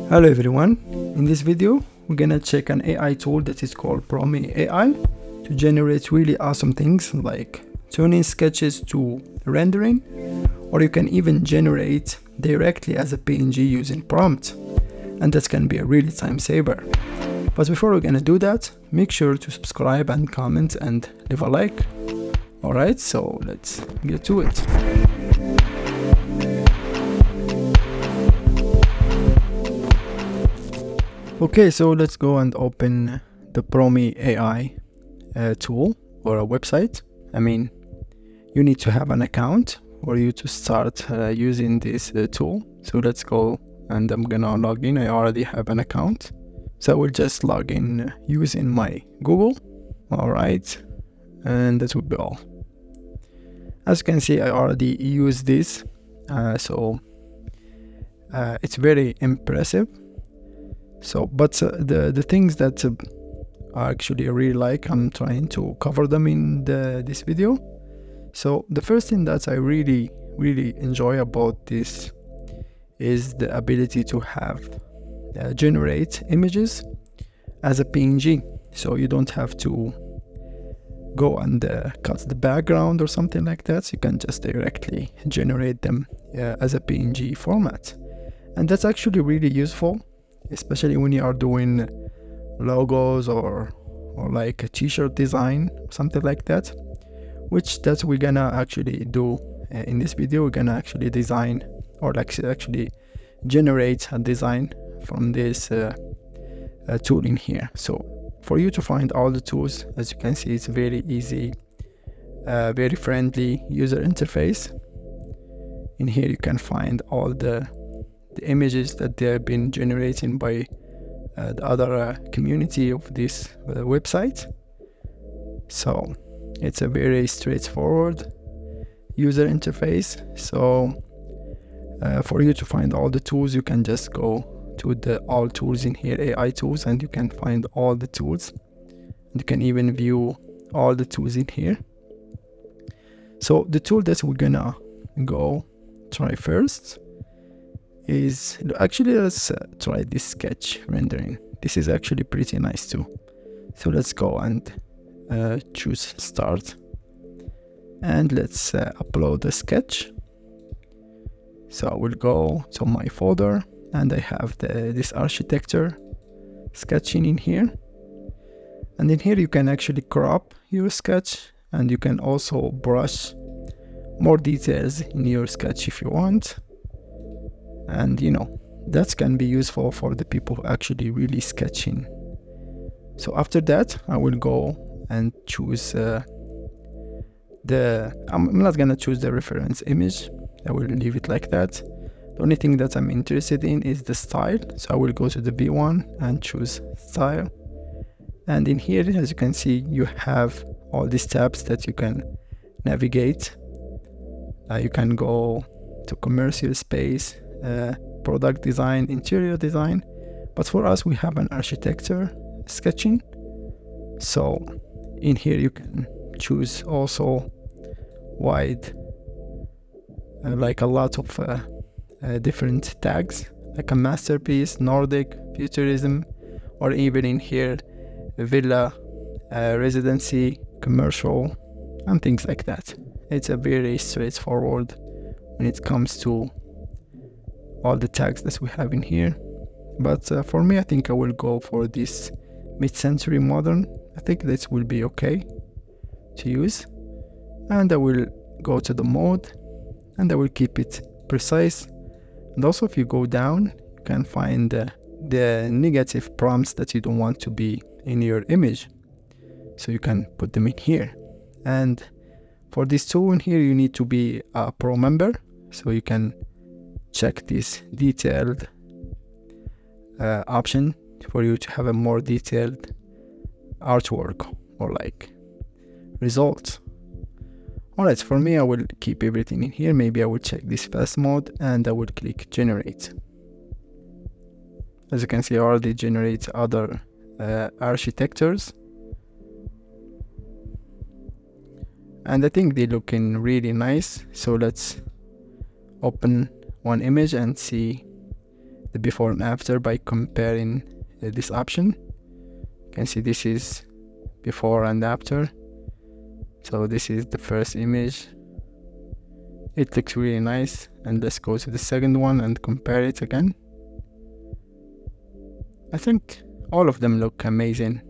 Hello everyone, in this video we're gonna check an AI tool that is called Promi AI to generate really awesome things like turning sketches to rendering, or you can even generate directly as a PNG using prompt, and that can be a really time saver. But before we're gonna do that, make sure to subscribe and comment and leave a like. Alright, so let's get to it. Okay, so let's go and open the Promi AI tool or a website. I mean, you need to have an account for you to start using this tool. So let's go, and I'm gonna log in. I already have an account, so I will just log in using my Google. All right, and that will be all. As you can see, I already used this, so it's very impressive. So, but the things that I actually really like, I'm trying to cover them in this video. So the first thing that I really enjoy about this is the ability to have generate images as a PNG. So you don't have to go and cut the background or something like that. So you can just directly generate them as a PNG format, and that's actually really useful, especially when you are doing logos or like a t-shirt design, something like that, which that we're gonna actually do in this video. We're gonna actually design or actually generate a design from this tool in here. So for you to find all the tools, as you can see, it's very easy, very friendly user interface. In here you can find all the images that they have been generating by the other community of this website. So it's a very straightforward user interface. So for you to find all the tools, you can just go to the all tools in here, AI tools, and you can find all the tools. You can even view all the tools in here. So the tool that we're gonna go try first is actually, let's try this sketch rendering. This is actually pretty nice too. So let's go and choose start, and let's upload the sketch. So I will go to my folder, and I have this architecture sketching in here, and in here you can actually crop your sketch, and you can also brush more details in your sketch if you want. And you know, that can be useful for the people who actually really sketching. So after that, I will go and choose I'm not gonna choose the reference image. I will leave it like that. The only thing that I'm interested in is the style. So I will go to the V1 and choose style. And in here, as you can see, you have all these tabs that you can navigate. You can go to commercial space, product design, interior design, but for us we have an architecture sketching. So in here you can choose also wide, like a lot of different tags, like a masterpiece, Nordic, futurism, or even in here villa, residency, commercial, and things like that. It's a very straightforward when it comes to all the tags that we have in here. But for me, I think I will go for this mid-century modern. I think this will be okay to use, and I will go to the mode, and I will keep it precise. And also, if you go down, you can find the negative prompts that you don't want to be in your image, so you can put them in here. And for this tool in here, you need to be a pro member, so you can check this detailed option for you to have a more detailed artwork or like results. Alright, for me, I will keep everything in here. Maybe I will check this fast mode, and I will click generate. As you can see, I already generate other architectures, and I think they're looking really nice. So let's open one image and see the before and after by comparing this option. You can see this is before and after. So this is the first image. It looks really nice, and let's go to the second one and compare it again. I think all of them look amazing.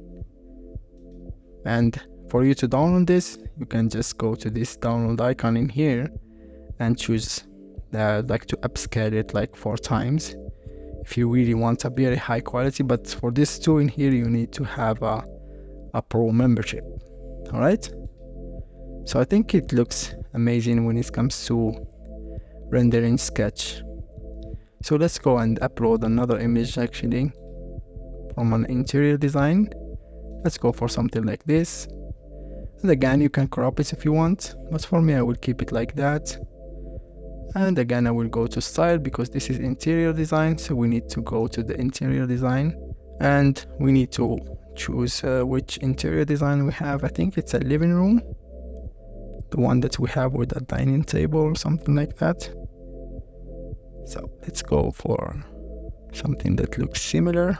And for you to download this, you can just go to this download icon in here and choose like to upscale it like 4 times if you really want a very high quality. But for this tool in here, you need to have a pro membership. All right, so I think it looks amazing when it comes to rendering Sketch. So let's go and upload another image actually from an interior design. Let's go for something like this, and again you can crop it if you want, but for me I will keep it like that. And again I will go to style because this is interior design, so we need to go to the interior design and we need to choose which interior design we have. I think it's a living room, the one that we have with a dining table or something like that. So let's go for something that looks similar.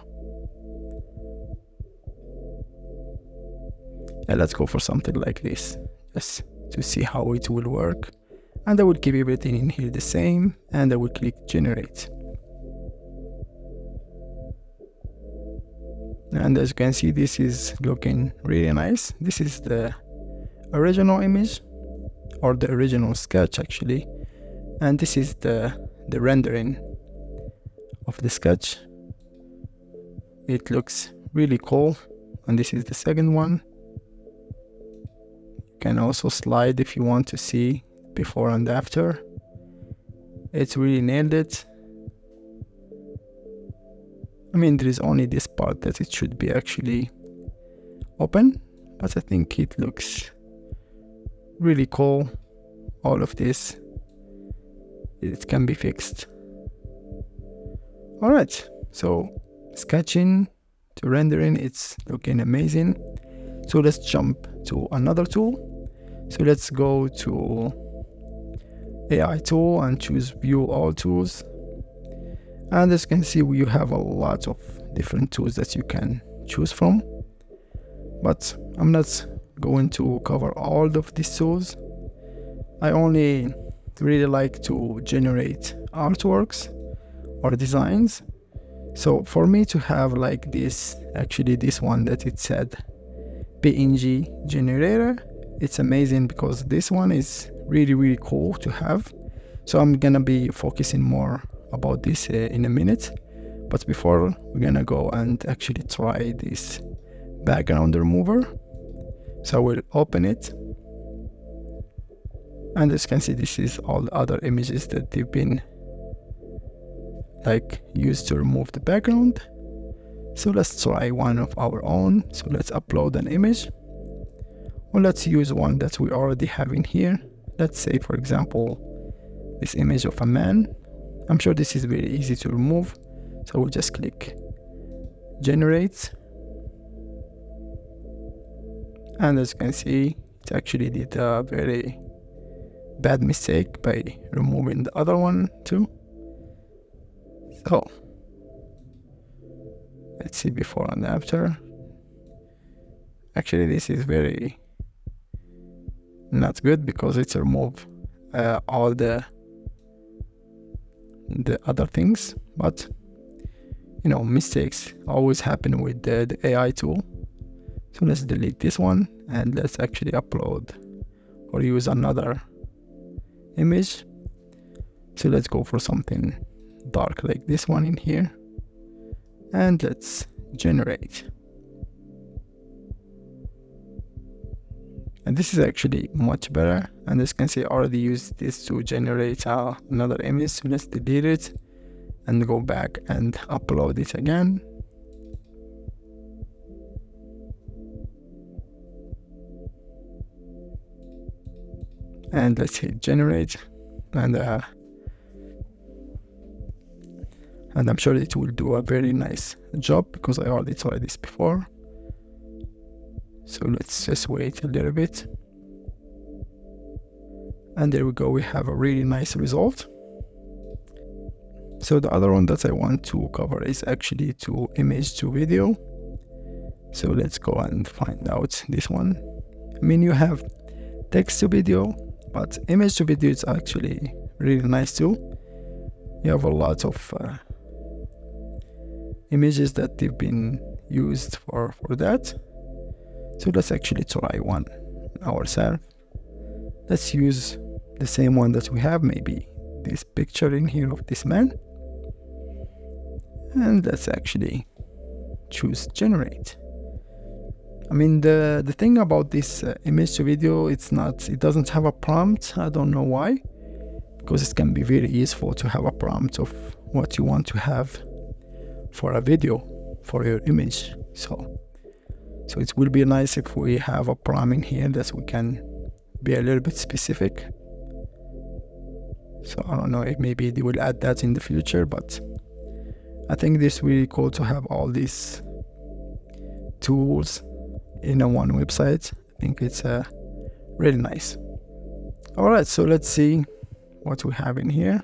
And let's go for something like this, just to see how it will work. And I will keep everything in here the same, and I will click generate. And as you can see, this is looking really nice. This is the original image, or the original sketch actually, and this is the rendering of the sketch. It looks really cool. And this is the second one. You can also slide if you want to see before and after. It's really nailed it. I mean, there is only this part that it should be actually open, but I think it looks really cool. All of this, it can be fixed. All right, so sketching to rendering, it's looking amazing. So let's jump to another tool. So let's go to AI tool and choose view all tools. And as you can see, you have a lot of different tools that you can choose from, but I'm not going to cover all of these tools. I only really like to generate artworks or designs. So for me to have like this, actually this one that it said PNG generator, it's amazing because this one is really cool to have. So I'm gonna be focusing more about this in a minute, but before, we're gonna go and actually try this background remover. So I will open it, and as you can see, this is all the other images that they've been like used to remove the background. So let's try one of our own. So let's upload an image, or let's use one that we already have in here. Let's say, for example, this image of a man. I'm sure this is very easy to remove, so we'll just click generate, and as you can see, it actually did a very bad mistake by removing the other one too. So let's see before and after. Actually, this is very not good because it's removed all the other things, but you know, mistakes always happen with the AI tool. So let's delete this one and let's actually upload or use another image. So let's go for something dark like this one in here, and let's generate. And this is actually much better, and as you can see, I already used this to generate another image. So let's delete it and go back and upload it again. And let's hit generate, and I'm sure it will do a very nice job because I already tried this before. So let's just wait a little bit, and there we go, we have a really nice result. So the other one that I want to cover is actually to image to video. So let's go and find out this one. I mean, you have text to video, but image to video is actually really nice too. You have a lot of images that they've been used for that. So let's actually try one ourselves. Let's use the same one that we have, maybe this picture in here of this man, and let's actually choose generate. I mean, the thing about this image to video, it doesn't have a prompt. I don't know why, because it can be very useful to have a prompt of what you want to have for a video for your image. So it will be nice if we have a prompt in here that we can be a little bit specific. So I don't know if maybe they will add that in the future, but I think this is really cool to have all these tools in a one website. I think it's really nice. Alright, so let's see what we have in here.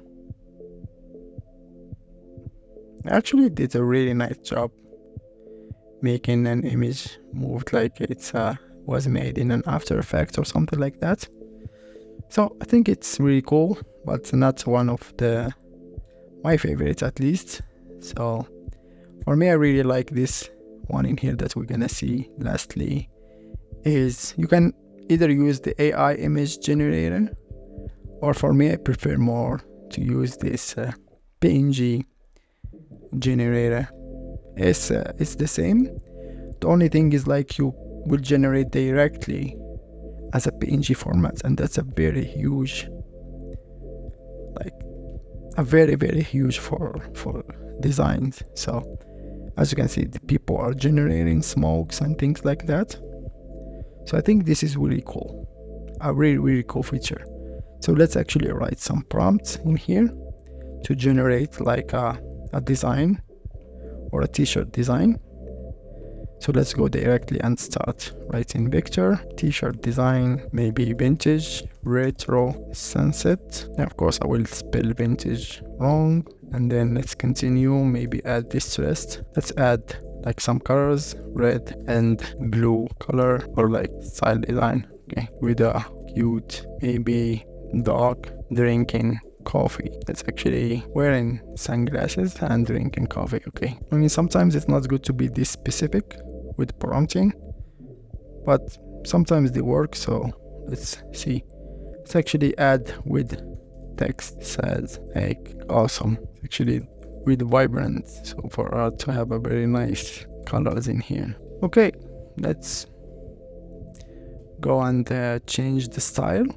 Actually did a really nice job making an image moved like it was made in an After Effects or something like that. So I think it's really cool, but not one of my favorites at least. So for me, I really like this one in here that we're gonna see lastly. Is you can either use the AI image generator, or for me, I prefer more to use this PNG generator. It's the same. The only thing is like you will generate directly as a PNG format, and that's a very huge, like a very huge for designs. So as you can see, the people are generating smokes and things like that. So I think this is really cool, a really cool feature. So let's actually write some prompts in here to generate like a design or a t-shirt design. So let's go directly and start writing vector t-shirt design, maybe vintage, retro, sunset. And of course I will spell vintage wrong, and then let's continue, maybe add distressed. Let's add like some colors, red and blue color, or like style design, okay, with a cute maybe dog drinking coffee. It's actually wearing sunglasses and drinking coffee. Okay, I mean, sometimes it's not good to be this specific with prompting, but sometimes they work. So let's see. Let's actually add with text says like awesome, actually with vibrant, so for us to have a very nice colors in here. Okay, let's go and change the style.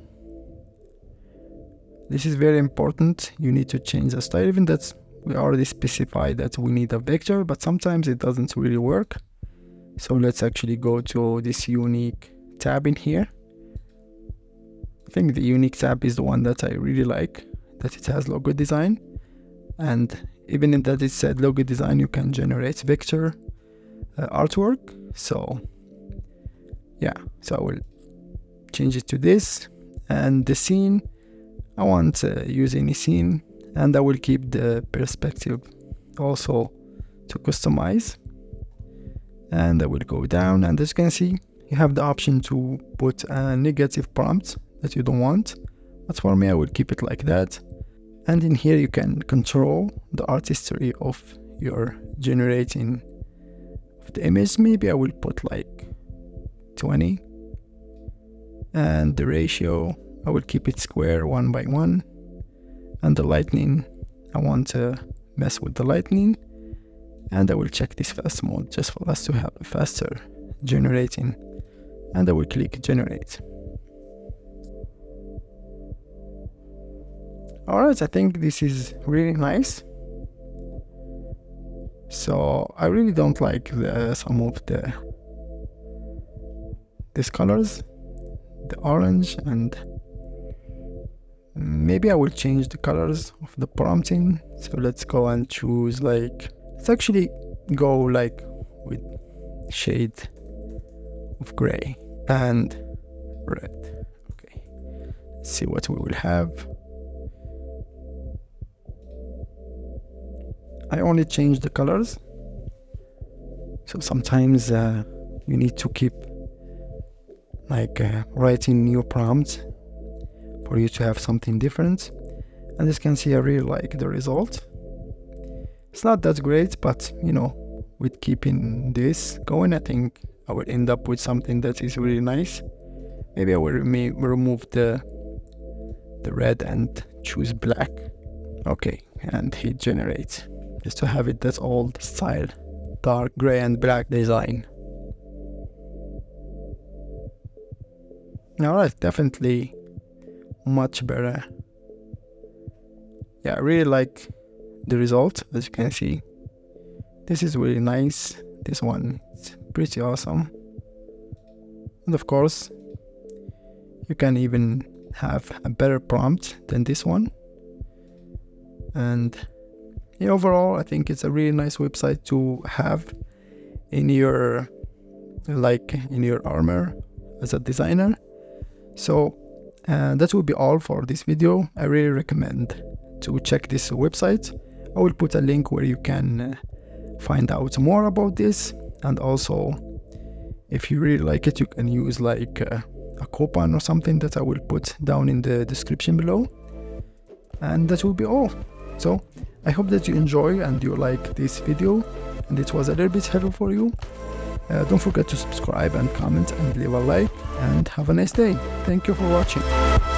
This is very important. You need to change the style, even that we already specified that we need a vector, but sometimes it doesn't really work. So let's actually go to this unique tab in here. I think the unique tab is the one that I really like, that it has logo design, and even in that it said logo design, you can generate vector artwork. So yeah, so I will change it to this. And the scene, I want to use any scene, and I will keep the perspective also to customize. And I will go down, and as you can see, you have the option to put a negative prompt that you don't want, but for me I will keep it like that. And in here you can control the artistry of your generating of the image. Maybe I will put like 20, and the ratio I will keep it square 1:1, and the lightning, I want to mess with the lightning, and I will check this fast mode just for us to have a faster generating, and I will click generate. Alright, I think this is really nice. So I really don't like some of these colors, the orange, and maybe I will change the colors of the prompting. So let's go and choose like, let's actually go like with shade of gray and red. Okay, let's see what we will have. I only change the colors. So sometimes you need to keep like writing new prompts for you to have something different. And as you can see, I really like the result. It's not that great, but you know, with keeping this going, I think I will end up with something that is really nice. Maybe I will remove the red and choose black. Okay, and hit generate, just to have it that old style, dark gray and black design. Now that's definitely much better. Yeah, I really like the result. As you can see, this is really nice. This one is pretty awesome. And of course, you can even have a better prompt than this one. And yeah, overall, I think it's a really nice website to have in your armor as a designer. So that will be all for this video. I really recommend to check this website. I will put a link where you can find out more about this, and also if you really like it, you can use like a coupon or something that I will put down in the description below. And that will be all. So I hope that you enjoy and you like this video and it was a little bit helpful for you. Don't forget to subscribe and comment and leave a like, and have a nice day. Thank you for watching.